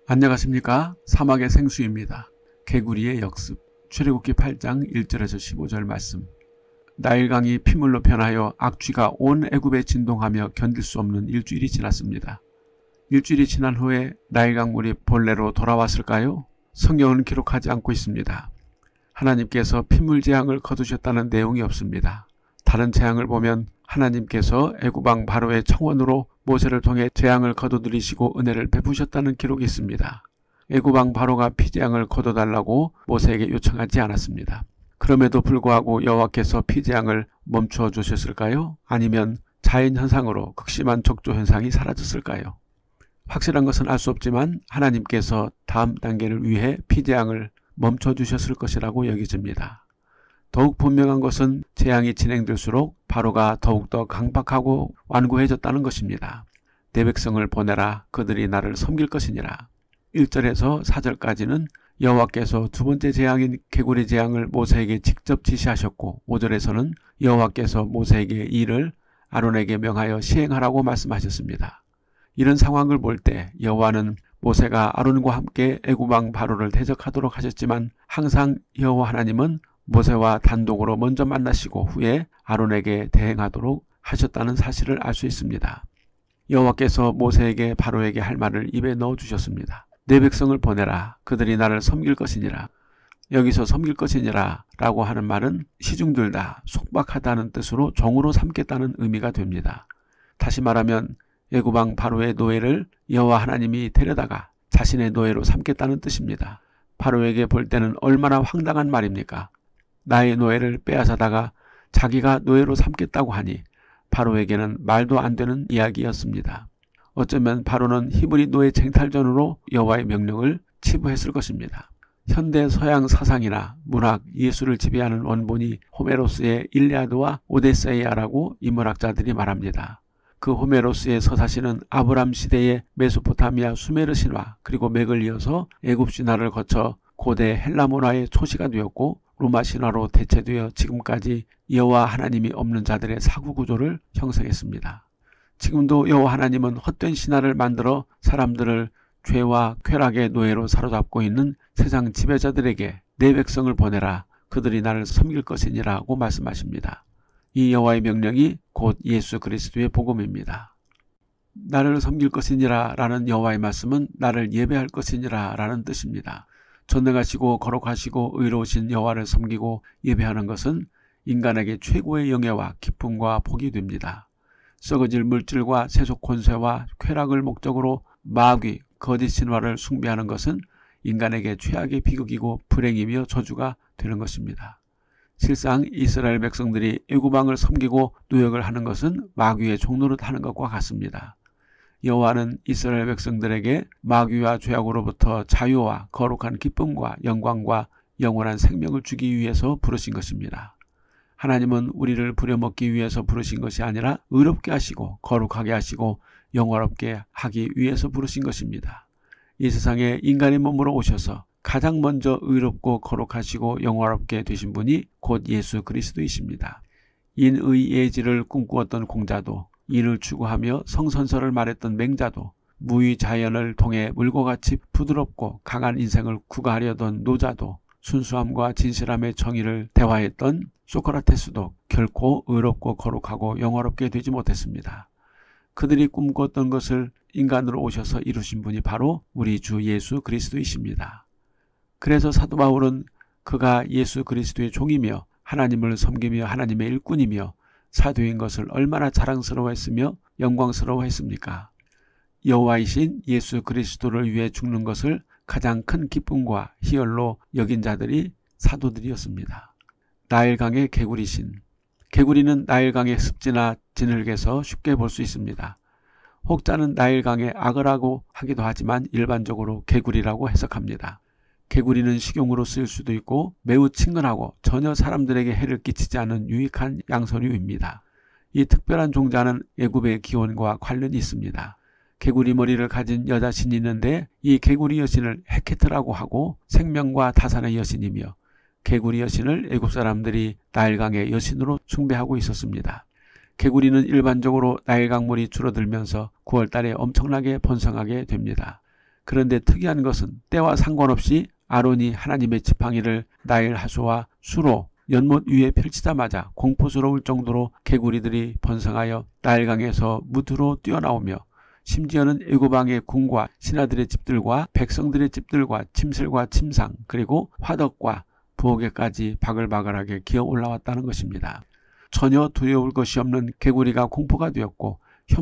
안녕하십니까? 사막의 생수입니다. 개구리의 역습. 출애굽기 8장 1절에서 15절 말씀. 나일강이 피물로 변하여 악취가 온 애굽에 진동하며 견딜 수 없는 일주일이 지났습니다. 일주일이 지난 후에 나일강 물이 본래로 돌아왔을까요? 성경은 기록하지 않고 있습니다. 하나님께서 피물 재앙을 거두셨다는 내용이 없습니다. 다른 재앙을 보면 하나님께서 애굽 왕 바로의 청원으로 모세를 통해 재앙을 거두들이시고 은혜를 베푸셨다는 기록이 있습니다. 애굽 왕 바로가 피재앙을 거둬달라고 모세에게 요청하지 않았습니다. 그럼에도 불구하고 여호와께서 피재앙을 멈추어 주셨을까요? 아니면 자연현상으로 극심한 적조현상이 사라졌을까요? 확실한 것은 알 수 없지만 하나님께서 다음 단계를 위해 피재앙을 멈춰주셨을 것이라고 여겨집니다. 더욱 분명한 것은 재앙이 진행될수록 바로가 더욱더 강박하고 완고해졌다는 것입니다. 내 백성을 보내라. 그들이 나를 섬길 것이니라. 1절에서 4절까지는 여호와께서 두 번째 재앙인 개구리 재앙을 모세에게 직접 지시하셨고 5절에서는 여호와께서 모세에게 이 일을 아론에게 명하여 시행하라고 말씀하셨습니다. 이런 상황을 볼 때 여호와는 모세가 아론과 함께 애굽 왕 바로를 대적하도록 하셨지만 항상 여호와 하나님은 모세와 단독으로 먼저 만나시고 후에 아론에게 대행하도록 하셨다는 사실을 알 수 있습니다. 여호와께서 모세에게 바로에게 할 말을 입에 넣어주셨습니다. 내 백성을 보내라. 그들이 나를 섬길 것이니라. 여기서 섬길 것이니라 라고 하는 말은 시중들다, 속박하다는 뜻으로 종으로 삼겠다는 의미가 됩니다. 다시 말하면 애굽 왕 바로의 노예를 여호와 하나님이 데려다가 자신의 노예로 삼겠다는 뜻입니다. 바로에게 볼 때는 얼마나 황당한 말입니까? 나의 노예를 빼앗아다가 자기가 노예로 삼겠다고 하니 바로에게는 말도 안 되는 이야기였습니다. 어쩌면 바로는 히브리 노예 쟁탈전으로 여호와의 명령을 치부했을 것입니다. 현대 서양 사상이나 문학, 예술을 지배하는 원본이 호메로스의 일리아드와 오데세이아라고 인문학자들이 말합니다. 그 호메로스의 서사시는 아브람 시대의 메소포타미아 수메르 신화 그리고 맥을 이어서 애굽 신화를 거쳐 고대 헬라 문화의 초시가 되었고 로마 신화로 대체되어 지금까지 여호와 하나님이 없는 자들의 사고 구조를 형성했습니다. 지금도 여호와 하나님은 헛된 신화를 만들어 사람들을 죄와 쾌락의 노예로 사로잡고 있는 세상 지배자들에게 내 백성을 보내라. 그들이 나를 섬길 것이니라고 말씀하십니다. 이 여호와의 명령이 곧 예수 그리스도의 복음입니다. 나를 섬길 것이니라 라는 여호와의 말씀은 나를 예배할 것이니라 라는 뜻입니다. 전능하시고 거룩하시고 의로우신 여호와를 섬기고 예배하는 것은 인간에게 최고의 영예와 기쁨과 복이 됩니다. 썩어질 물질과 세속 권세와 쾌락을 목적으로 마귀, 거짓 신화를 숭배하는 것은 인간에게 최악의 비극이고 불행이며 저주가 되는 것입니다. 실상 이스라엘 백성들이 애굽 왕을 섬기고 노역을 하는 것은 마귀의 종노릇 하는 것과 같습니다. 여호와는 이스라엘 백성들에게 마귀와 죄악으로부터 자유와 거룩한 기쁨과 영광과 영원한 생명을 주기 위해서 부르신 것입니다. 하나님은 우리를 부려먹기 위해서 부르신 것이 아니라 의롭게 하시고 거룩하게 하시고 영원롭게 하기 위해서 부르신 것입니다. 이 세상에 인간의 몸으로 오셔서 가장 먼저 의롭고 거룩하시고 영원롭게 되신 분이 곧 예수 그리스도이십니다. 인의 예지를 꿈꾸었던 공자도 인을 추구하며 성선설을 말했던 맹자도 무위자연을 통해 물과 같이 부드럽고 강한 인생을 구가하려던 노자도 순수함과 진실함의 정의를 대화했던 소크라테스도 결코 의롭고 거룩하고 영원롭게 되지 못했습니다. 그들이 꿈꿨던 것을 인간으로 오셔서 이루신 분이 바로 우리 주 예수 그리스도이십니다. 그래서 사도 바울은 그가 예수 그리스도의 종이며 하나님을 섬기며 하나님의 일꾼이며 사도인 것을 얼마나 자랑스러워했으며 영광스러워했습니까? 여호와이신 예수 그리스도를 위해 죽는 것을 가장 큰 기쁨과 희열로 여긴 자들이 사도들이었습니다. 나일강의 개구리신. 개구리는 나일강의 습지나 진흙에서 쉽게 볼 수 있습니다. 혹자는 나일강의 악어라고 하기도 하지만 일반적으로 개구리라고 해석합니다. 개구리는 식용으로 쓰일 수도 있고 매우 친근하고 전혀 사람들에게 해를 끼치지 않는 유익한 양서류입니다. 이 특별한 종자는 애굽의 기원과 관련이 있습니다. 개구리 머리를 가진 여자 신이 있는데 이 개구리 여신을 헤케트라고 하고 생명과 다산의 여신이며 개구리 여신을 애굽 사람들이 나일강의 여신으로 숭배하고 있었습니다. 개구리는 일반적으로 나일강 물이 줄어들면서 9월달에 엄청나게 번성하게 됩니다. 그런데 특이한 것은 때와 상관없이 아론이 하나님의 지팡이를 나일 하수와 수로 연못 위에 펼치자마자 공포스러울 정도로 개구리들이 번성하여 나일강에서 무드로 뛰어나오며 심지어는 애굽왕의 궁과 신하들의 집들과 백성들의 집들과 침실과 침상 그리고 화덕과 부엌에까지 바글바글하게 기어 올라왔다는 것입니다. 전혀 두려울 것이 없는 개구리가 공포가 되었고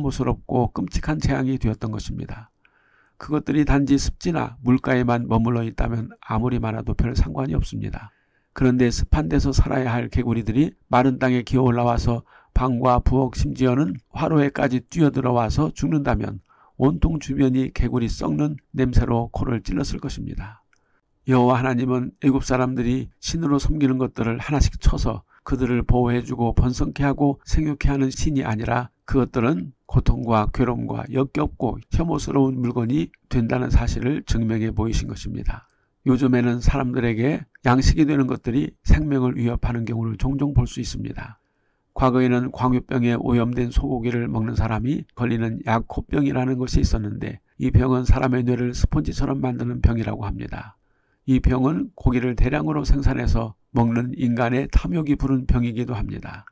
혐오스럽고 끔찍한 재앙이 되었던 것입니다. 그것들이 단지 습지나 물가에만 머물러 있다면 아무리 많아도 별 상관이 없습니다. 그런데 습한 데서 살아야 할 개구리들이 마른 땅에 기어 올라와서 방과 부엌 심지어는 화로에까지 뛰어들어와서 죽는다면 온통 주변이 개구리 썩는 냄새로 코를 찔렀을 것입니다. 여호와 하나님은 애굽 사람들이 신으로 섬기는 것들을 하나씩 쳐서 그들을 보호해주고 번성케 하고 생육케 하는 신이 아니라 그것들은 고통과 괴로움과 역겹고 혐오스러운 물건이 된다는 사실을 증명해 보이신 것입니다. 요즘에는 사람들에게 양식이 되는 것들이 생명을 위협하는 경우를 종종 볼 수 있습니다. 과거에는 광유병에 오염된 소고기를 먹는 사람이 걸리는 야코병이라는 것이 있었는데 이 병은 사람의 뇌를 스펀지처럼 만드는 병이라고 합니다. 이 병은 고기를 대량으로 생산해서 먹는 인간의 탐욕이 부른 병이기도 합니다.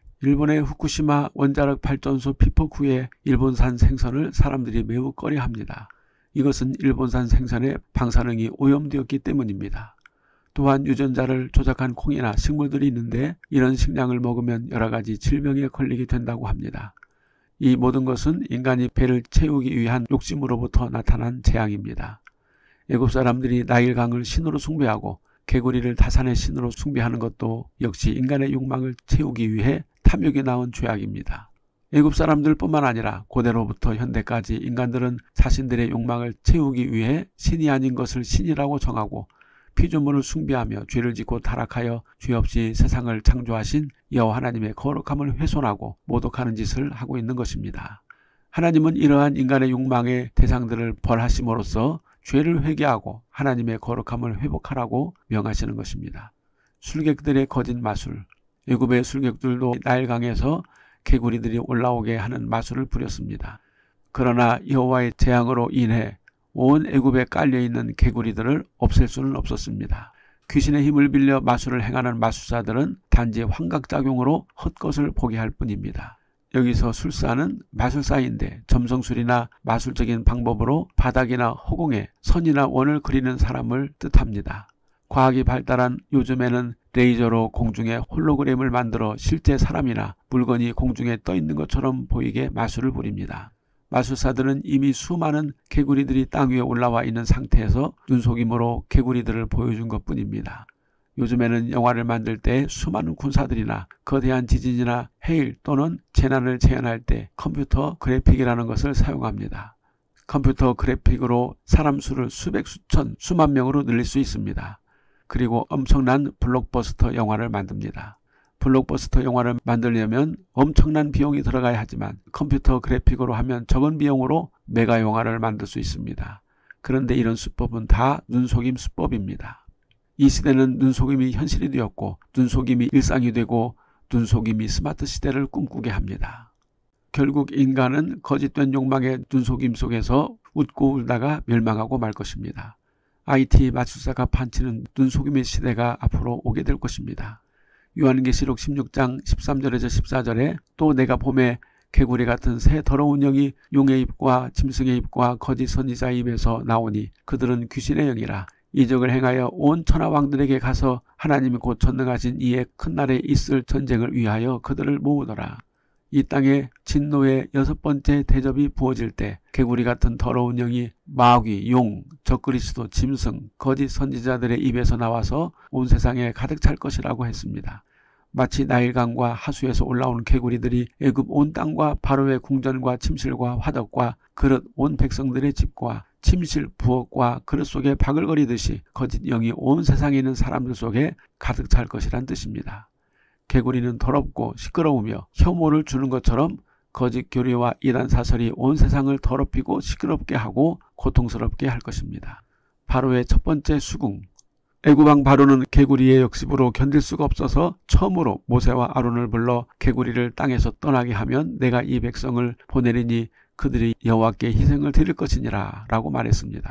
일본의 후쿠시마 원자력 발전소 피폭 후에 일본산 생선을 사람들이 매우 꺼려합니다. 이것은 일본산 생선의 방사능이 오염되었기 때문입니다. 또한 유전자를 조작한 콩이나 식물들이 있는데 이런 식량을 먹으면 여러 가지 질병에 걸리게 된다고 합니다. 이 모든 것은 인간이 배를 채우기 위한 욕심으로부터 나타난 재앙입니다. 애굽 사람들이 나일강을 신으로 숭배하고 개구리를 다산의 신으로 숭배하는 것도 역시 인간의 욕망을 채우기 위해 탐욕이 낳은 죄악입니다. 애굽 사람들뿐만 아니라 고대로부터 현대까지 인간들은 자신들의 욕망을 채우기 위해 신이 아닌 것을 신이라고 정하고 피조물을 숭배하며 죄를 짓고 타락하여 죄 없이 세상을 창조하신 여호와 하나님의 거룩함을 훼손하고 모독하는 짓을 하고 있는 것입니다. 하나님은 이러한 인간의 욕망의 대상들을 벌하심으로써 죄를 회개하고 하나님의 거룩함을 회복하라고 명하시는 것입니다. 술객들의 거짓 마술, 애굽의 술객들도 나일강에서 개구리들이 올라오게 하는 마술을 부렸습니다. 그러나 여호와의 재앙으로 인해 온 애굽에 깔려있는 개구리들을 없앨 수는 없었습니다. 귀신의 힘을 빌려 마술을 행하는 마술사들은 단지 환각작용으로 헛것을 보게 할 뿐입니다. 여기서 술사는 마술사인데 점성술이나 마술적인 방법으로 바닥이나 허공에 선이나 원을 그리는 사람을 뜻합니다. 과학이 발달한 요즘에는 레이저로 공중에 홀로그램을 만들어 실제 사람이나 물건이 공중에 떠 있는 것처럼 보이게 마술을 부립니다. 마술사들은 이미 수많은 개구리들이 땅 위에 올라와 있는 상태에서 눈속임으로 개구리들을 보여준 것뿐입니다. 요즘에는 영화를 만들 때 수많은 군사들이나 거대한 지진이나 해일 또는 재난을 재현할 때 컴퓨터 그래픽이라는 것을 사용합니다. 컴퓨터 그래픽으로 사람 수를 수백, 수천, 수만 명으로 늘릴 수 있습니다. 그리고 엄청난 블록버스터 영화를 만듭니다. 블록버스터 영화를 만들려면 엄청난 비용이 들어가야 하지만 컴퓨터 그래픽으로 하면 적은 비용으로 메가 영화를 만들 수 있습니다. 그런데 이런 수법은 다 눈속임 수법입니다. 이 시대는 눈속임이 현실이 되었고 눈속임이 일상이 되고 눈속임이 스마트 시대를 꿈꾸게 합니다. 결국 인간은 거짓된 욕망의 눈속임 속에서 웃고 울다가 멸망하고 말 것입니다. IT 마술사가 판치는 눈속임의 시대가 앞으로 오게 될 것입니다. 요한계시록 16장 13절에서 14절에 또 내가 봄에 개구리 같은 새 더러운 영이 용의 입과 짐승의 입과 거짓 선지자의 입에서 나오니 그들은 귀신의 영이라 이적을 행하여 온 천하 왕들에게 가서 하나님이 곧 전능하신 이의 큰 날에 있을 전쟁을 위하여 그들을 모으더라. 이 땅에 진노의 6번째 대접이 부어질 때 개구리 같은 더러운 영이 마귀, 용, 적그리스도, 짐승, 거짓 선지자들의 입에서 나와서 온 세상에 가득 찰 것이라고 했습니다. 마치 나일강과 하수에서 올라온 개구리들이 애굽 온 땅과 바로의 궁전과 침실과 화덕과 그릇 온 백성들의 집과 침실, 부엌과 그릇 속에 바글거리듯이 거짓 영이 온 세상에 있는 사람들 속에 가득 찰 것이란 뜻입니다. 개구리는 더럽고 시끄러우며 혐오를 주는 것처럼 거짓 교리와 이단 사설이 온 세상을 더럽히고 시끄럽게 하고 고통스럽게 할 것입니다. 바로의 첫 번째 수궁. 애굽왕 바로는 개구리의 역습으로 견딜 수가 없어서 처음으로 모세와 아론을 불러 개구리를 땅에서 떠나게 하면 내가 이 백성을 보내리니 그들이 여호와께 희생을 드릴 것이니라 라고 말했습니다.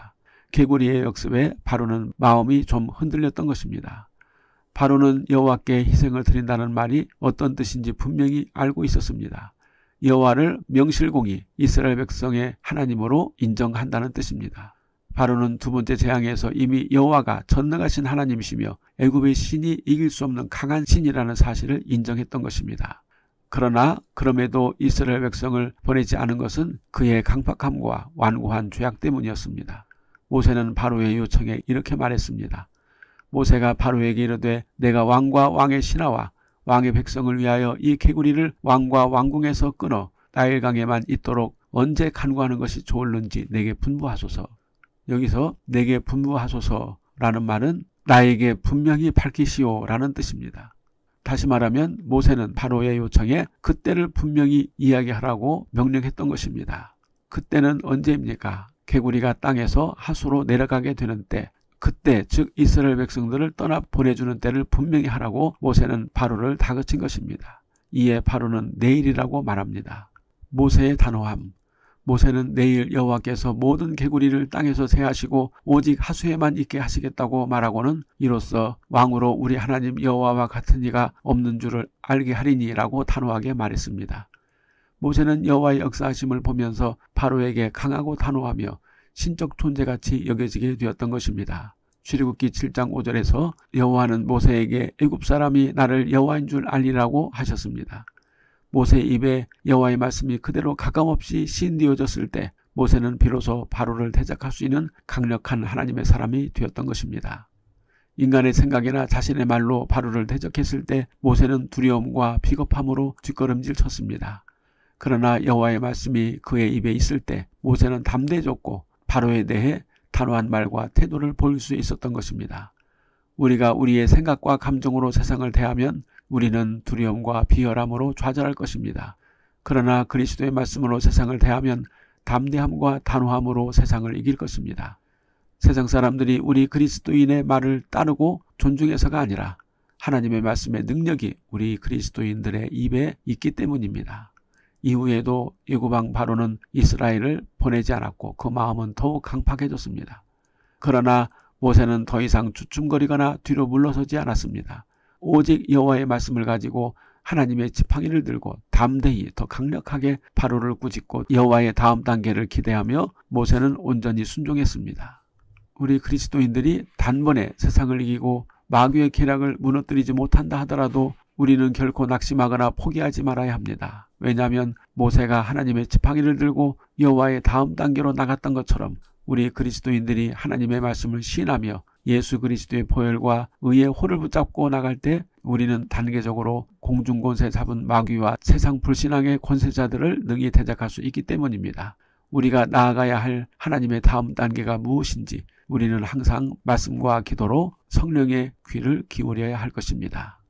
개구리의 역습에 바로는 마음이 좀 흔들렸던 것입니다. 바로는 여호와께 희생을 드린다는 말이 어떤 뜻인지 분명히 알고 있었습니다. 여호와를 명실공히 이스라엘 백성의 하나님으로 인정한다는 뜻입니다. 바로는 두 번째 재앙에서 이미 여호와가 전능하신 하나님이시며 애굽의 신이 이길 수 없는 강한 신이라는 사실을 인정했던 것입니다. 그러나 그럼에도 이스라엘 백성을 보내지 않은 것은 그의 강팍함과 완고한 죄악 때문이었습니다. 모세는 바로의 요청에 이렇게 말했습니다. 모세가 바로에게 이르되 내가 왕과 왕의 신하와 왕의 백성을 위하여 이 개구리를 왕과 왕궁에서 끊어 나일강에만 있도록 언제 간구하는 것이 좋을는지 내게 분부하소서. 여기서 내게 분부하소서라는 말은 나에게 분명히 밝히시오 라는 뜻입니다. 다시 말하면 모세는 바로의 요청에 그때를 분명히 이야기하라고 명령했던 것입니다. 그때는 언제입니까? 개구리가 땅에서 하수로 내려가게 되는 때, 그때 즉 이스라엘 백성들을 떠나 보내주는 때를 분명히 하라고 모세는 바로를 다그친 것입니다. 이에 바로는 내일이라고 말합니다. 모세의 단호함. 모세는 내일 여호와께서 모든 개구리를 땅에서 제하시고 오직 하수에만 있게 하시겠다고 말하고는 이로써 왕으로 우리 하나님 여호와와 같은 이가 없는 줄을 알게 하리니 라고 단호하게 말했습니다. 모세는 여호와의 역사하심을 보면서 바로에게 강하고 단호하며 신적 존재같이 여겨지게 되었던 것입니다. 출애굽기 7장 5절에서 여호와는 모세에게 애굽 사람이 나를 여호와인 줄 알리라고 하셨습니다. 모세의 입에 여호와의 말씀이 그대로 가감없이 신되어졌을 때 모세는 비로소 바로를 대적할 수 있는 강력한 하나님의 사람이 되었던 것입니다. 인간의 생각이나 자신의 말로 바로를 대적했을 때 모세는 두려움과 비겁함으로 뒷걸음질 쳤습니다. 그러나 여호와의 말씀이 그의 입에 있을 때 모세는 담대해졌고 바로에 대해 단호한 말과 태도를 보일 수 있었던 것입니다. 우리가 우리의 생각과 감정으로 세상을 대하면 우리는 두려움과 비열함으로 좌절할 것입니다. 그러나 그리스도의 말씀으로 세상을 대하면 담대함과 단호함으로 세상을 이길 것입니다. 세상 사람들이 우리 그리스도인의 말을 따르고 존중해서가 아니라 하나님의 말씀의 능력이 우리 그리스도인들의 입에 있기 때문입니다. 이후에도 애굽왕 바로는 이스라엘을 보내지 않았고 그 마음은 더욱 강팍해졌습니다. 그러나 모세는 더 이상 주춤거리거나 뒤로 물러서지 않았습니다. 오직 여호와의 말씀을 가지고 하나님의 지팡이를 들고 담대히 더 강력하게 바로를 꾸짖고 여호와의 다음 단계를 기대하며 모세는 온전히 순종했습니다. 우리 그리스도인들이 단번에 세상을 이기고 마귀의 계략을 무너뜨리지 못한다 하더라도 우리는 결코 낙심하거나 포기하지 말아야 합니다. 왜냐하면 모세가 하나님의 지팡이를 들고 여호와의 다음 단계로 나갔던 것처럼 우리 그리스도인들이 하나님의 말씀을 시인하며 예수 그리스도의 보혈과 의의 호를 붙잡고 나갈 때 우리는 단계적으로 공중권세 잡은 마귀와 세상 불신앙의 권세자들을 능히 대적할 수 있기 때문입니다. 우리가 나아가야 할 하나님의 다음 단계가 무엇인지 우리는 항상 말씀과 기도로 성령의 귀를 기울여야 할 것입니다.